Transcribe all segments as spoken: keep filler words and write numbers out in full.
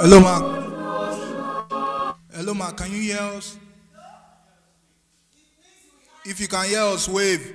Hello, Mark. Hello, Mark. Can you hear us? If you can hear us, wave.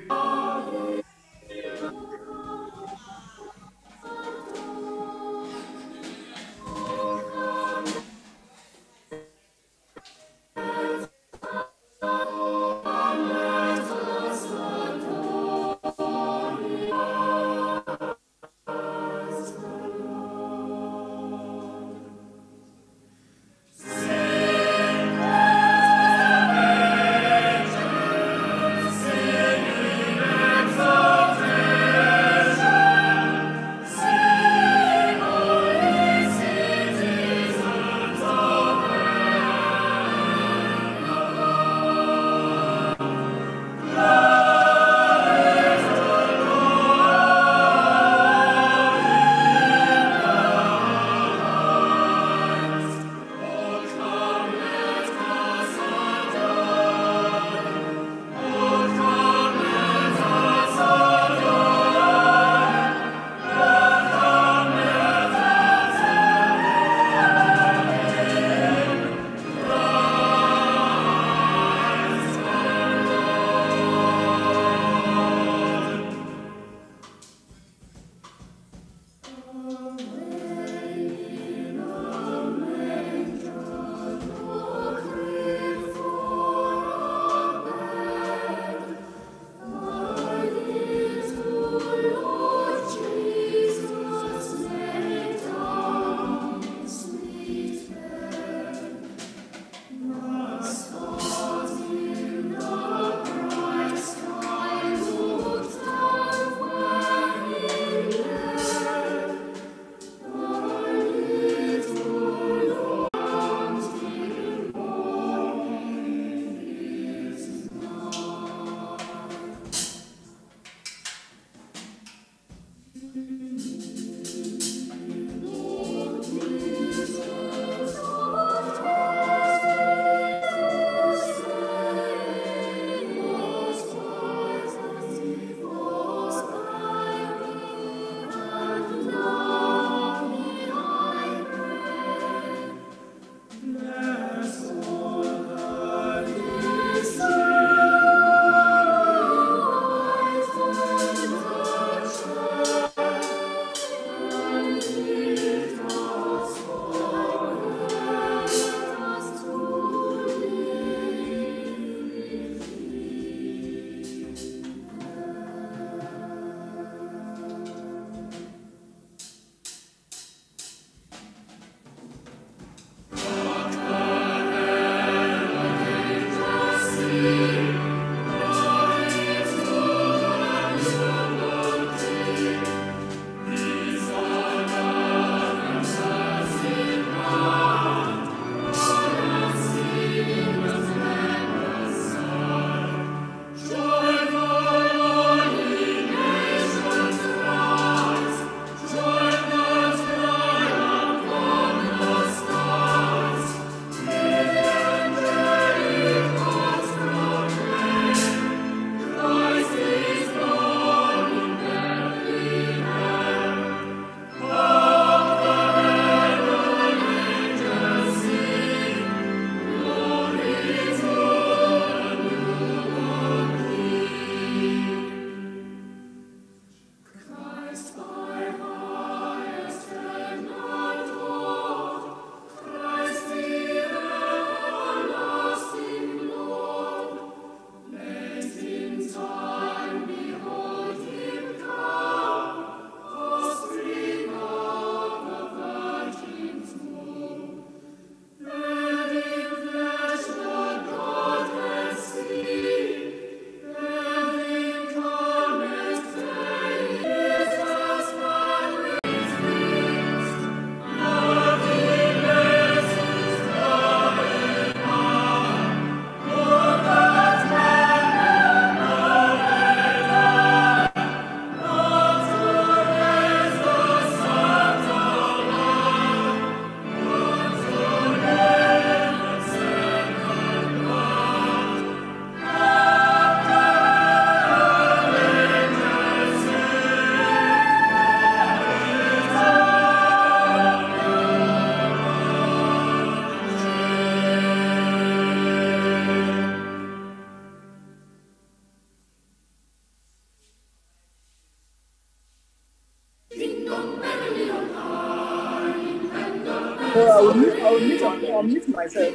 I will mute, I will mute, I'll mute myself.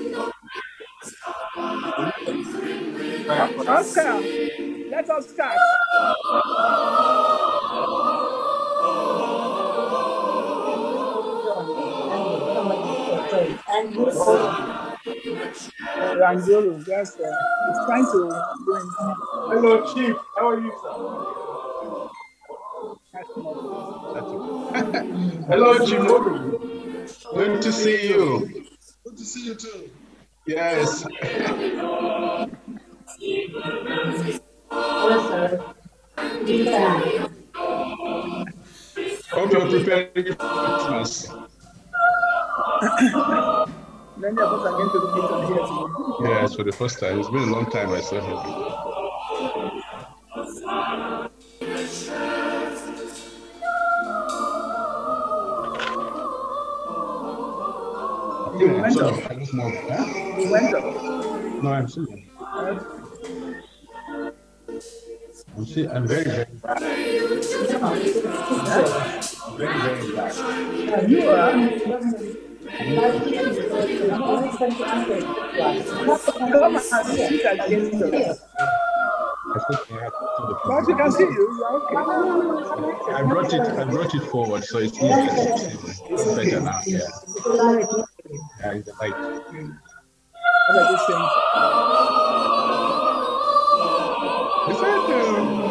Oscar, let us start. Ranjolo, just uh, it's trying to go in. Hello, Chief. How are you, sir? Hello, Chimodu. Good to see you. Good to see you too. Yes. Hope you're preparing for Christmas. Many of us are going to meet on here today. Yes, for the first time. It's been a long time I saw him. You went so, off. I look more, huh? You went off. No, I'm still. Uh, I'm still. I'm very, very bad. Very, very bad. you are. Come and sit against us. But you can see you. You are okay. I brought it. I brought it forward, so it's easier. It's better now. Yeah. Yeah, it's the light. What are you saying? Is that um...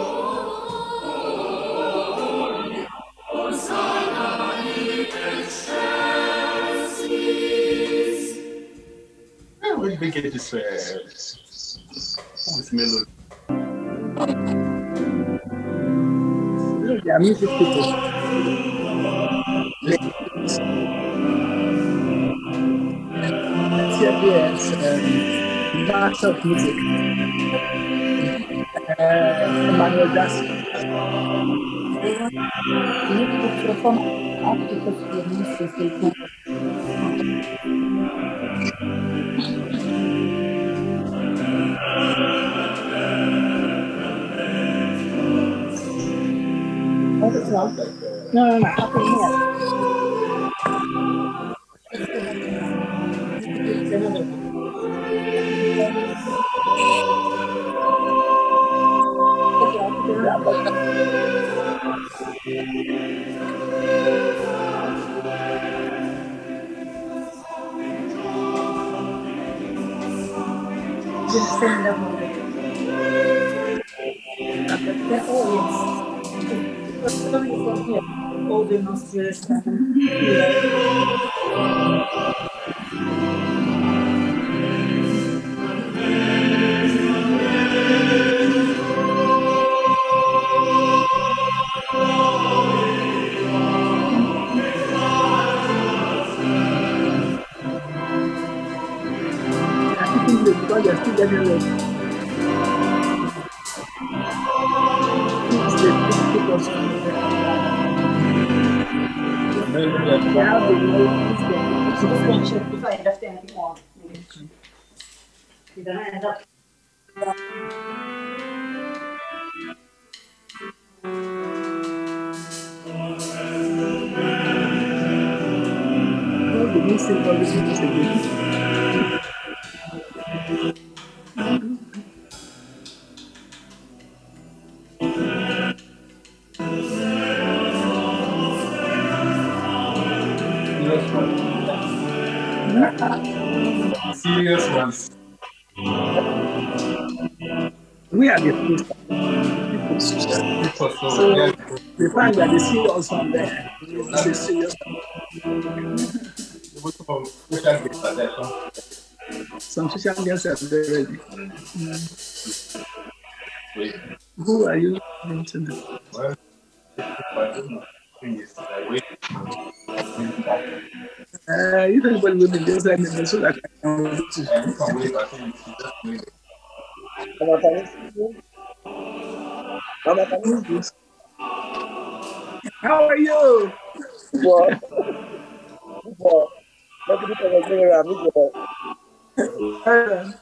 Where did we get this? Uh, this melody. They are music people. Yes, um, master of music. Uh, Emmanuel Jackson. What is wrong? No, no, no, nothing here. Just send them over. Oh, yes. From here. All the nostrils. Because you're still getting ready. If I left anything on, you don't end up. Oh, the missing all this music again. Serious ones. We are the first. So the fact that they see us from there is a serious. Some social media are very ready. Mm. Who are you mentioning? Well, Uh, if anybody will be just like me, so that I can wait to. How are you? Well, well, let me tell you, I'm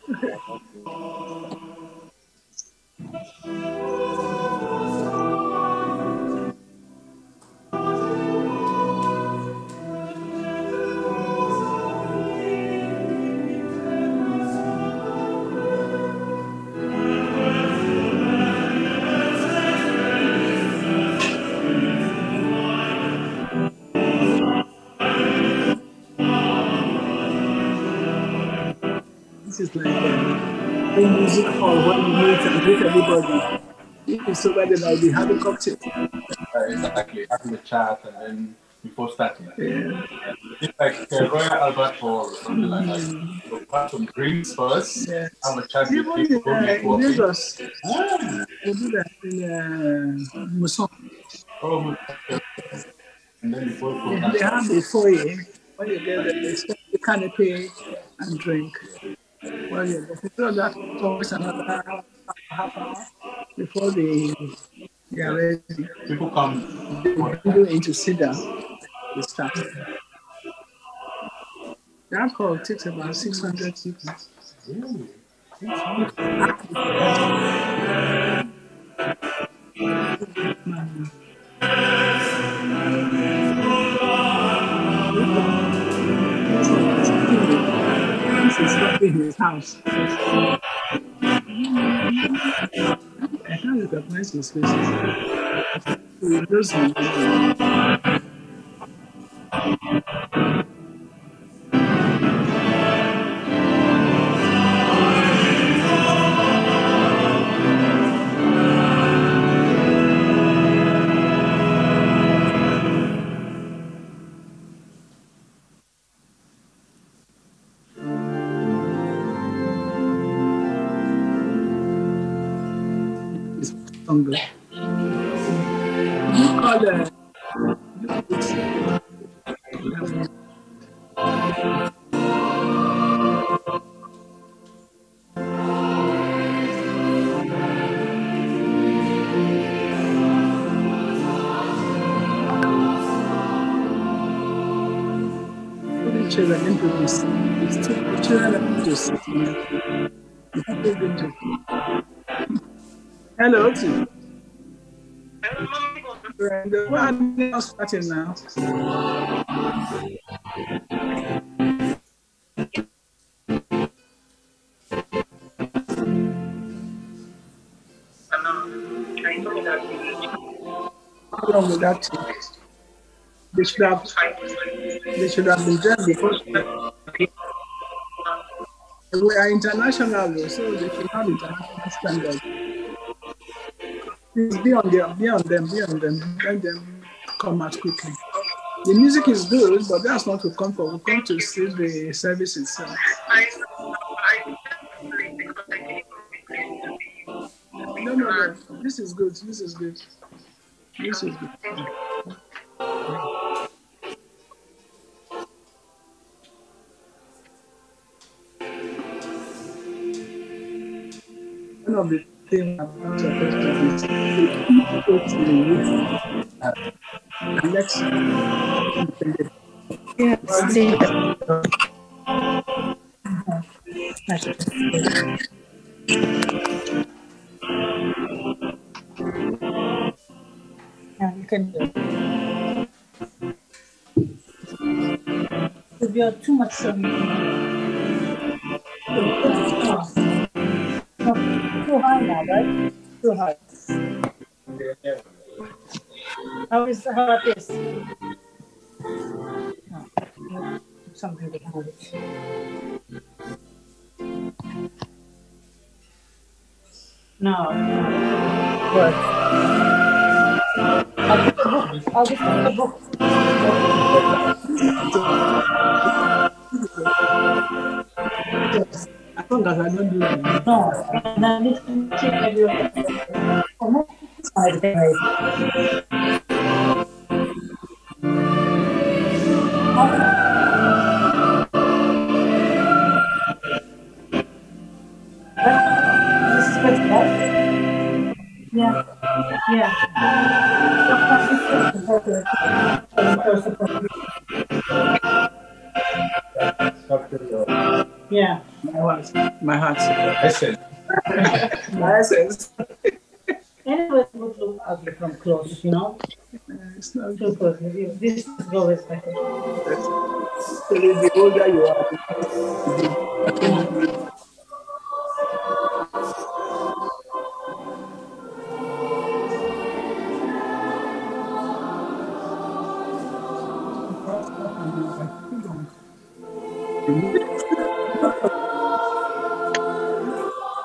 this is like a, a music hall where you meet and greet everybody. If it's over there, I'll be having cocktail. Uh, exactly, having a chat and then before starting. Yeah. It's like the Royal Albert Hall or something like that. So have some drinks first, Yeah. have a chat with Even in, people, uh, get in walking. Lagos, Ah, we do that in uh, Muson. oh, okay. And then before you They go they have a foyer when you get there, they set the canopy and drink. Well, yeah, so that always another half hour before they, they are ready. people come. They go into Cedar, they start. That hall takes about six hundred people. Really? This is not in his house. I can't recognize his face. He knows me. It's stronger. You call it. Children into this. It's two children are into sitting. Hello, Oti. And uh, we're now starting now. How long will that take? They should have, they should have been done before. We are international, though, so they should have international standards. Please be on them, be on them, be on them. Let them come out quickly. The music is good, but that's not to come for. We come to see the service itself. No, no, no. This is good. This is good. This is good. One of the things about your question is go to the youth. Alexa. Yes, see. Yeah, you can do it. If you're too much um, too high now, right? Too high. How is how about this? No, something behind it. No, no. Good. I'll get the book. I'll get the book. As long as I don't do that. No, and then we can keep everyone. Oh, sorry, sorry. This is good, right? Yeah, yeah. Yeah. My heart. My heart. Essence. My essence. Anyway, it would look ugly from close, you know? It's not Too close. This is always better. So the older you are,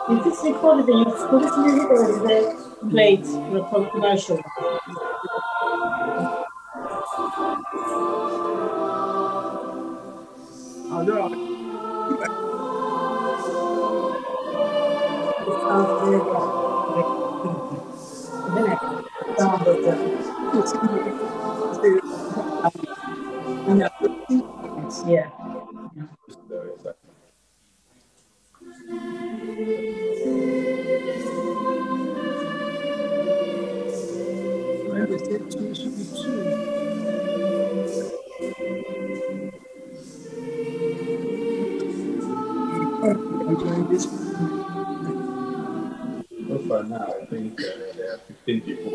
It's recorded in police music or is it played commercial? Although It sounds very like then I can sound of the it's yeah. when they say two, it should be two. Enjoying this. So far now, I think uh, there are fifteen people.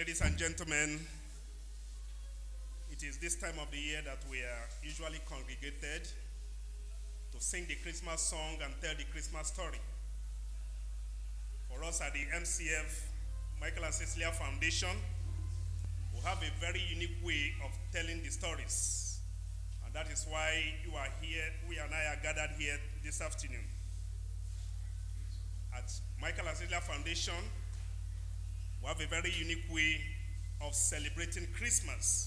Ladies and gentlemen, it is this time of the year that we are usually congregated to sing the Christmas song and tell the Christmas story. For us at the M C F, Michael and Cecilia Foundation, we have a very unique way of telling the stories. And that is why you are here, we and I are gathered here this afternoon. At Michael and Cecilia Foundation, we have a very unique way of celebrating Christmas.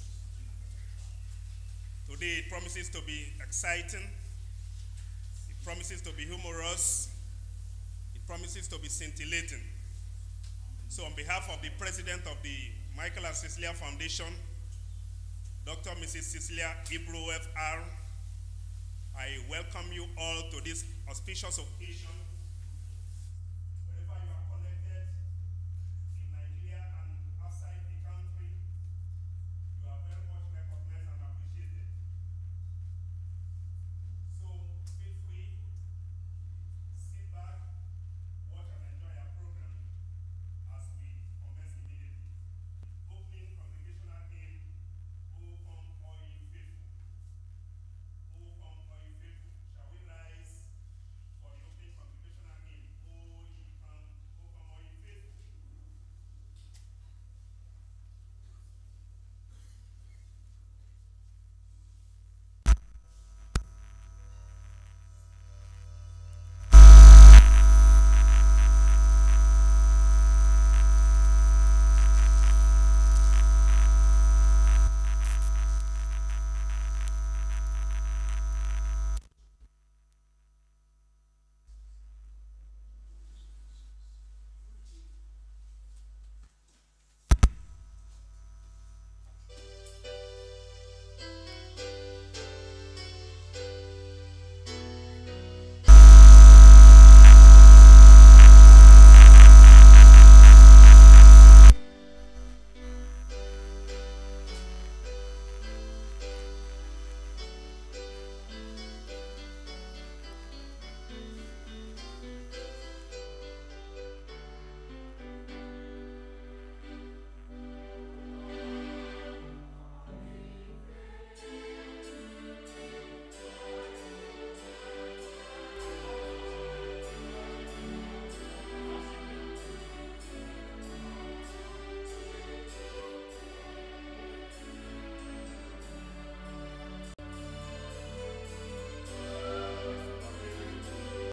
Today it promises to be exciting, it promises to be humorous, it promises to be scintillating. So on behalf of the president of the Michael and Cecilia Foundation, Doctor Missus Cecilia Ibro F R, I welcome you all to this auspicious occasion